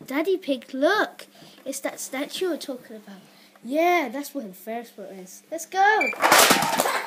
Daddy Pig, look! It's that statue we're talking about. Yeah, that's where the Ferris wheel is. Let's go!